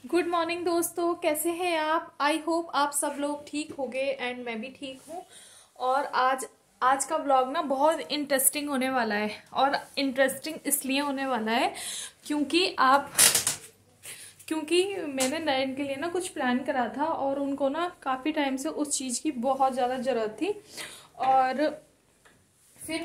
Good morning दोस्तों, कैसे हैं आप। आई होप आप सब लोग ठीक होंगे एंड मैं भी ठीक हूँ। और आज का व्लॉग ना बहुत इंटरेस्टिंग होने वाला है। और इंटरेस्टिंग इसलिए होने वाला है क्योंकि मैंने नयन के लिए ना कुछ प्लान करा था और उनको ना काफ़ी टाइम से उस चीज़ की बहुत ज़्यादा ज़रूरत थी। और फिर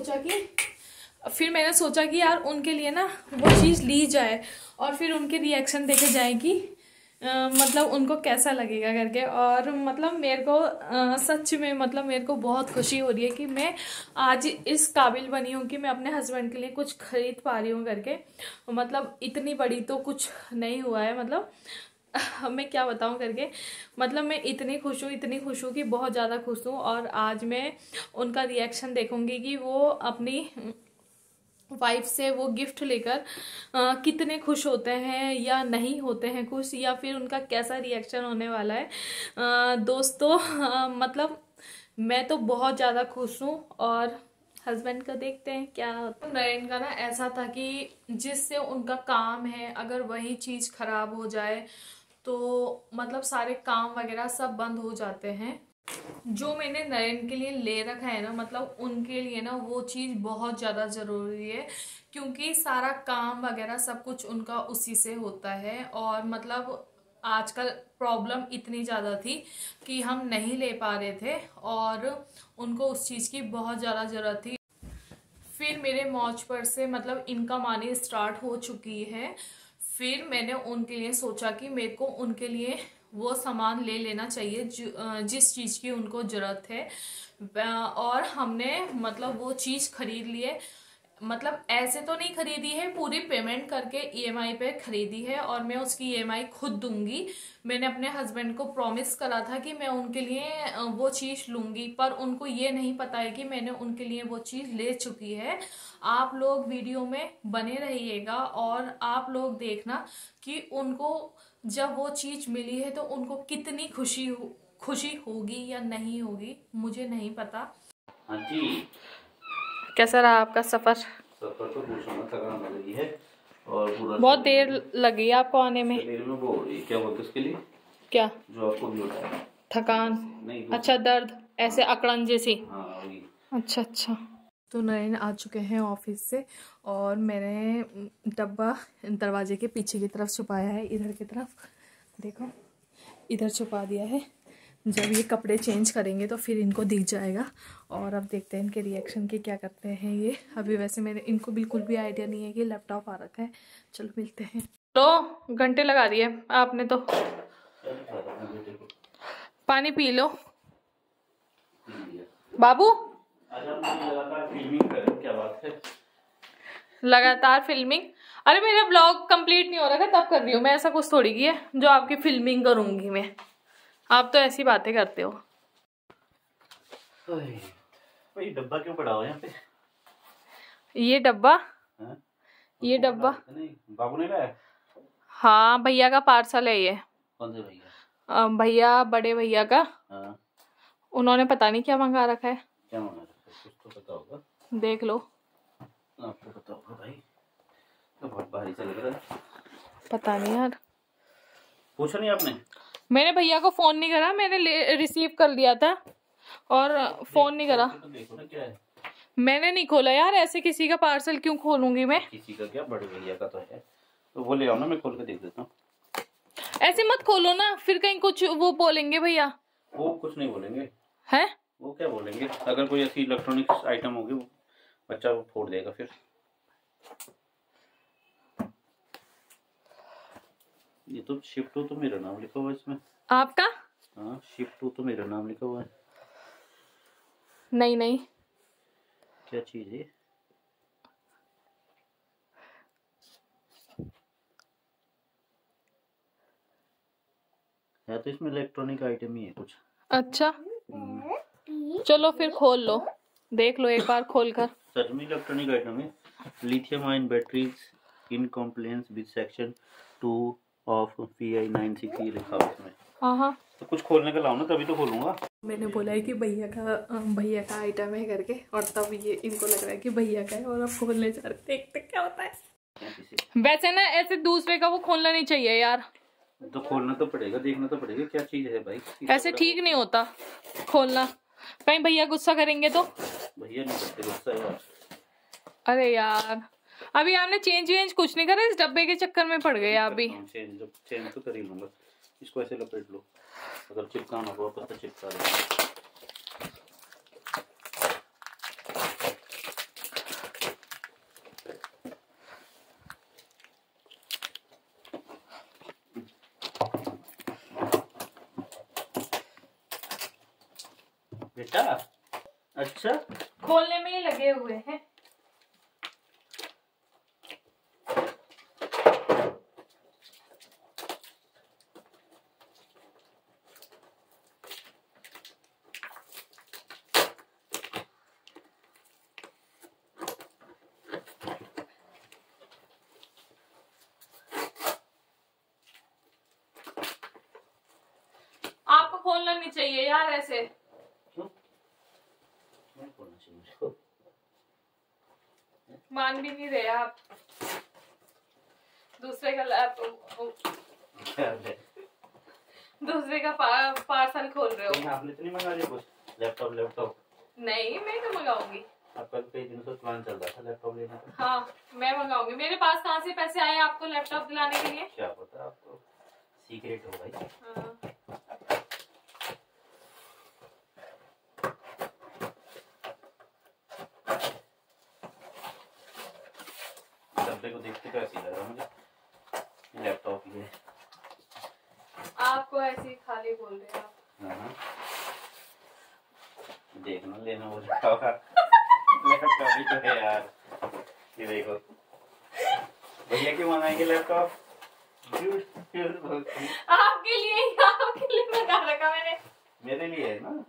मैंने सोचा कि यार उनके लिए ना वो चीज़ ली जाए और फिर उनके रिएक्शन देखे जाए कि मतलब उनको कैसा लगेगा करके। और मतलब मेरे को सच में मतलब मेरे को बहुत खुशी हो रही है कि मैं आज इस काबिल बनी हूँ कि मैं अपने हस्बैंड के लिए कुछ खरीद पा रही हूँ करके। मतलब इतनी बड़ी तो कुछ नहीं हुआ है, मतलब मैं क्या बताऊं करके। मतलब मैं इतनी खुश हूँ कि बहुत ज़्यादा खुश हूँ। और आज मैं उनका रिएक्शन देखूंगी कि वो अपनी वाइफ से वो गिफ्ट लेकर कितने खुश होते हैं या नहीं होते हैं खुश, या फिर उनका कैसा रिएक्शन होने वाला है। दोस्तों मतलब मैं तो बहुत ज़्यादा खुश हूँ। और हस्बैंड का देखते हैं क्या होता है। नयन का ना ऐसा था कि जिससे उनका काम है अगर वही चीज़ खराब हो जाए तो मतलब सारे काम वगैरह सब बंद हो जाते हैं। जो मैंने नयन के लिए ले रखा है ना, मतलब उनके लिए ना वो चीज बहुत ज्यादा जरूरी है क्योंकि सारा काम वगैरह सब कुछ उनका उसी से होता है। और मतलब आजकल प्रॉब्लम इतनी ज्यादा थी कि हम नहीं ले पा रहे थे और उनको उस चीज की बहुत ज्यादा जरूरत थी। फिर मेरे मौज पर से मतलब इनकम आनी स्टार्ट हो चुकी है। फिर मैंने उनके लिए सोचा कि मेरे को उनके लिए वो सामान ले लेना चाहिए जिस चीज की उनको जरूरत है। और हमने मतलब वो चीज खरीद लिए। मतलब ऐसे तो नहीं खरीदी है, पूरी पेमेंट करके ईएमआई पे खरीदी है और मैं उसकी ईएमआई खुद दूंगी। मैंने अपने हस्बैंड को प्रॉमिस करा था कि मैं उनके लिए वो चीज लूंगी, पर उनको ये नहीं पता है कि मैंने उनके लिए वो चीज ले चुकी है। आप लोग वीडियो में बने रहिएगा और आप लोग देखना कि उनको जब वो चीज मिली है तो उनको कितनी खुशी होगी या नहीं होगी, मुझे नहीं पता। हाँ जी। कैसा रहा आपका सफर? सफर तो पूछो मत, थकान लगी है और पूरा बहुत देर लगी है आपको आने में। शरीर में वो हो रही है, क्या बोलते उसके लिए, क्या? जो आपको भी होता है थकान? नहीं अच्छा, दर्द ऐसे अकड़न जैसी। हाँ वही। अच्छा अच्छा। तो नयन आ चुके हैं ऑफिस से और मैंने डब्बा दरवाजे के पीछे की तरफ छुपाया है, इधर की तरफ देखो, इधर छुपा दिया है। जब ये कपड़े चेंज करेंगे तो फिर इनको दिख जाएगा। और अब देखते हैं इनके रिएक्शन के क्या करते हैं ये। अभी वैसे मेरे इनको बिल्कुल भी आइडिया नहीं है कि लैपटॉप आ रखा है। चलो मिलते हैं। तो घंटे लगा दिए आपने तो। पानी पी लो बाबू। लगातार फिल्मिंग कर रहे हो, क्या बात है? लगातार फिल्मिंग? अरे मेरा ब्लॉग कंप्लीट नहीं हो रहा था तब कर रही हूँ मैं, ऐसा कुछ थोड़ी की है जो आपकी फिल्मिंग करूंगी मैं। आप तो ऐसी बातें करते हो। भाई डब्बा क्यों पड़ा हो यहाँ पे? ये डब्बा हाँ? ये डब्बा नहीं, बाबू ने लाया? हाँ, भैया का पार्सल है ये। कौन से भैया? भैया, बड़े भैया का। हाँ। उन्होंने पता नहीं क्या मंगा रखा है। क्या मंगा रखा है? कुछ तो पता होगा। देख लो। आपको पता होगा भाई, तो बहुत भारी सा लग रहा है। पता नहीं यार, पूछा नहीं आपने? मैंने भैया को फोन नहीं करा, मैंने रिसीव कर लिया था और फोन नहीं करा। तो देखो ना क्या है। मैंने नहीं खोला यार, ऐसे किसी का पार्सल क्यों खोलूंगी मैं? किसी का क्या, बड़े भैया का तो है, तो वो ले आओ ना, मैं खोल के देख देता हूँ। ऐसे मत खोलो ना, फिर कहीं कुछ वो बोलेंगे भैया। वो कुछ नहीं बोलेंगे। है? वो क्या बोलेंगे? अगर कोई ऐसी इलेक्ट्रॉनिक्स आइटम होगी वो बच्चा वो फोड़ देगा फिर। ये तो शिफ्ट हो तो मेरा नाम लिखा हुआ है इसमें। आपका? हाँ, शिफ्ट हो तो मेरा नाम लिखा हुआ है। नहीं नहीं, क्या चीज है? है तो इसमें इलेक्ट्रॉनिक आइटम ही है कुछ। अच्छा चलो फिर खोल लो, देख लो एक बार खोल कर। सच में इलेक्ट्रॉनिक आइटम है। Lithium ion batteries in compliance with section 2 of PI 960 लिखा हुआ इसमें। हाँ, तो कुछ खोलने का लाओ ना, तभी तो खोलूंगा। मैंने बोला है कि भैया का आइटम है करके, और तब ये इनको लग रहा है कि भैया का है और अब खोलने जा रहे, देखते क्या होता है। वैसे ना ऐसे दूसरे का वो खोलना नहीं चाहिए यार। तो खोलना तो पड़ेगा, देखना तो पड़ेगा क्या चीज है भाई। ऐसे ठीक नहीं होता खोलना, कहीं भैया गुस्सा करेंगे तो। भैया नहीं करते गुस्सा यार। अरे यार अभी आपने चेंज कुछ नहीं करा, इस डब्बे के चक्कर में पड़ गए आप भी। चेंज तो कर ही लूंगा। इसको ऐसे लपेट लो, अगर चिपकाना हो तो चिपका लो। बेटा अच्छा खोलने में ही लगे हुए हैं। आपको खोलना नहीं चाहिए यार ऐसे। मान भी नहीं रहे आप, दूसरे का दूसरे का पार्सल खोल रहे हो। आपने तो नहीं मंगा लिया कुछ लैपटॉप? नहीं मैं तो मंगाऊंगी। आपका कई दिनों से प्लान चल रहा था लैपटॉप लेने का। हाँ मैं मंगाऊंगी। मेरे पास कहाँ से पैसे आए आपको लैपटॉप दिलाने के लिए? क्या पता, आपको सीक्रेट हो भाई। हाँ। डब्बे को देखते कैसी लग रहा मुझे, लैपटॉप ये आपको ऐसे ही खाली बोल रहे हैं आप। हाँ। देखना लेना हो लैपटॉप ही तो है यार। ये देखो भैया क्यों मंगाएंगे लैपटॉप? आपके लिए मंगा रखा मैंने। मेरे लिए है ना।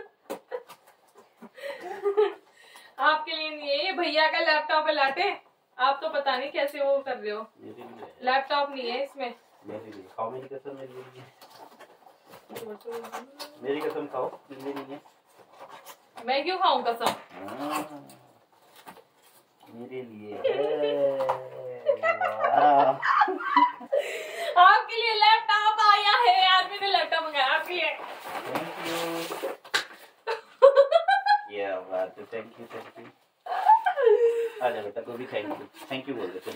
आपके लिए नहीं है, ये भैया का लैपटॉप है लाटे। आप तो पता नहीं कैसे वो कर रहे हो। लैपटॉप नहीं है इसमें। मेरे लिए खाओ, मेरी कसम मेरे लिए, मेरी कसम खाओ, मेरे लिए है। मैं क्यों खाऊं कसम? मेरे लिए आपके लिए लैपटॉप आया है यार, मैंने लैपटॉप मंगाया आपके लिए। क्या बात है, थैंक यू। आजा बेटा, को भी थैंक यू बोल दे।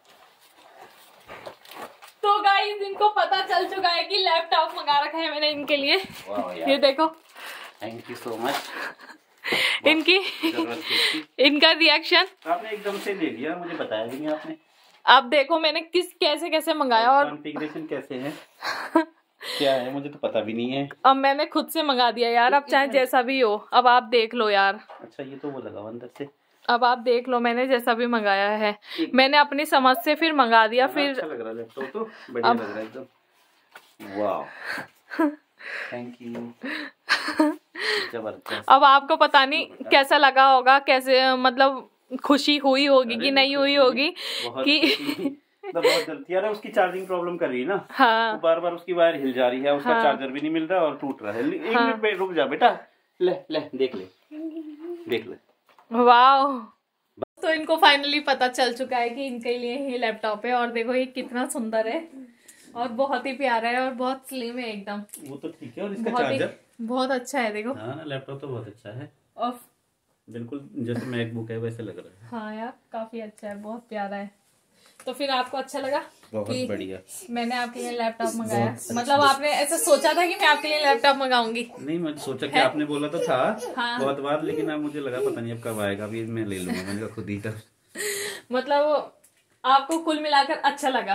तो गाइस इनको पता चल चुका है कि लैपटॉप मंगा रखा है मैंने इनके लिए। ये देखो, थैंक यू सो मच। इनका रिएक्शन आपने एकदम से ले लिया, मुझे बताया भी नहीं आपने। आप देखो मैंने कैसे मंगाया और कॉन्फ़िगरेशन कैसे है क्या है, मुझे तो पता भी नहीं है। अब मैंने खुद से मंगा दिया यार, अब चाहे जैसा भी हो। अब आप देख लो यार। अच्छा ये तो वो लगा अंदर से। अब आप देख लो, मैंने जैसा भी मंगाया है मैंने अपनी समझ से फिर मंगा दिया। फिर अच्छा लग रहा है लैपटॉप तो, बढ़िया लग रहा है एकदम। वाह थैंक यू, जबरदस्त। अब आपको पता नहीं कैसा लगा होगा, कैसे मतलब खुशी हुई होगी कि नहीं हुई होगी कि बहुत जल्दी यार उसकी चार्जिंग प्रॉब्लम कर रही है ना। हाँ। तो बार बार उसकी वायर हिल जा रही है, उसका हाँ। चार्जर भी नहीं मिल रहा और टूट रहा है। एक मिनट रुक जा बेटा, ले देख ले। वाह, तो इनको फाइनली पता चल चुका है कि इनके लिए ही लैपटॉप है। और देखो ये कितना सुंदर है और बहुत ही प्यारा है और बहुत स्लिम है एकदम। वो तो ठीक है, और इसका चार्जर बहुत अच्छा है। देखो हाँ लैपटॉप तो बहुत अच्छा है और बिल्कुल जैसे मैकबुक है वैसे लग रहा है। हाँ यार काफी अच्छा है, बहुत प्यारा है। तो फिर आपको अच्छा लगा? बहुत बढ़िया। मैंने आपके लिए लैपटॉप मंगाया, मतलब आपने ऐसा सोचा था कि मैं आपके लिए लैपटॉप मंगाऊंगी? नहीं मैंने सोचा कि आपने बोला तो था हाँ। बहुत बार, लेकिन अब मुझे लगा पता नहीं अब कब आएगा, अभी मैं ले लूंगा। मैंने कहा खुद ही था। मतलब आपको कुल मिलाकर अच्छा लगा?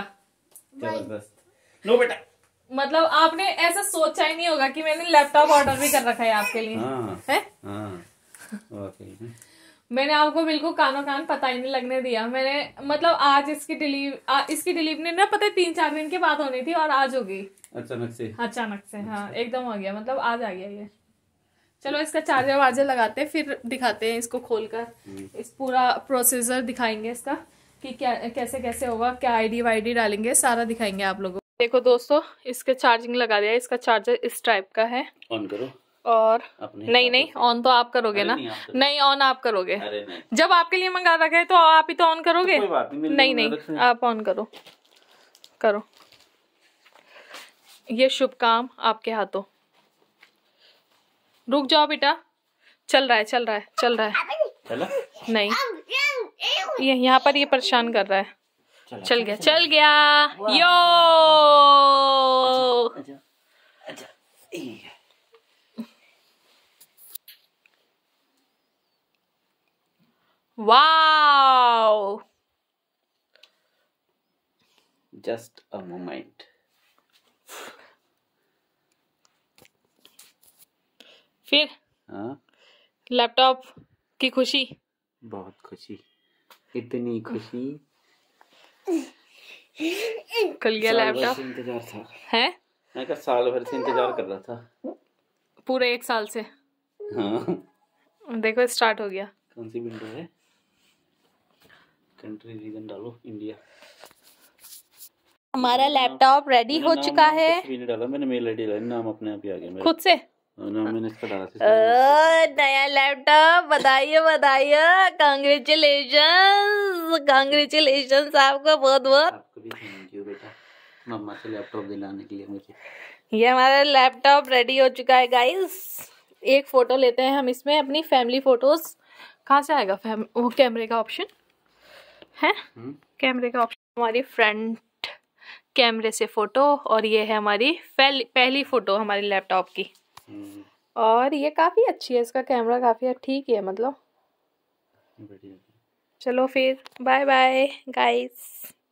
जबरदस्त। लो बेटा, मतलब आपने ऐसा सोचा ही नहीं होगा कि मैंने लैपटॉप ऑर्डर भी कर रखा है आपके लिए। हाँ है? हाँ मैंने आपको बिल्कुल कानो कान पता ही नहीं लगने दिया। मैंने मतलब आज इसकी डिलीवरी ना पता है 3-4 दिन के बाद होनी थी और आज हो गई अचानक से। हाँ एकदम हो गया, मतलब आज आ गया ये। चलो इसका चार्जर वार्जर लगाते हैं, फिर दिखाते हैं इसको खोलकर। इस पूरा प्रोसीजर दिखाएंगे इसका कि क्या कैसे कैसे होगा, क्या आईडी वाईडी डालेंगे, सारा दिखाएंगे आप लोगों को। देखो दोस्तों, इसके चार्जिंग लगा दिया। इसका चार्जर इस टाइप का है। ऑन करो। और नहीं ऑन तो आप करोगे ना? नहीं ऑन आप करोगे। नहीं। जब आपके लिए मंगा रखा है तो आप ही तो ऑन करोगे। तो कोई बात नहीं, नहीं आप ऑन करो। ये शुभ काम आपके हाथों। रुक जाओ बेटा, चल रहा है चल रहा है चल रहा है। चला? नहीं, ये यहाँ पर ये परेशान कर रहा है। चल गया चल गया। यो अच्छा, अच्छा, वाओ, जस्ट अ मोमेंट। फिर हाँ, लैपटॉप की खुशी। बहुत खुशी, इतनी खुशी। खुल गया साल भर लैपटॉप से इंतजार था। है, मैं कहा साल भर से इंतजार कर रहा था। पूरे 1 साल से। हाँ। देखो स्टार्ट हो गया। कौन सी विंडो है? कंट्री रीजन डालो, इंडिया। हमारा लैपटॉप रेडी हो चुका है। कुछ भी नहीं डाला मैंने, मेल आईडी डाला, नाम अपने आप ही आ गया मेरा। खुद से नाम मैंने इसका डाला। नया लैपटॉप, बधाइए बधाइए, कांग्रेचुलेशन कांग्रेचुलेशन आपको बहुत बहुत। आपको भी थैंक यू बेटा, मम्मा से लैपटॉप दिलाने के लिए मुझे। ये हमारा लैपटॉप रेडी हो चुका है गाइस। एक फोटो लेते हैं हम इसमें, अपनी फैमिली फोटोज। कहाँ से आएगा वो कैमरे का ऑप्शन है? कैमरे का ऑप्शन, हमारी फ्रंट कैमरे से फोटो, और ये है हमारी पहली फोटो हमारी लैपटॉप की। और ये काफ़ी अच्छी है, इसका कैमरा काफ़ी ठीक है मतलब। चलो फिर बाय बाय गाइस।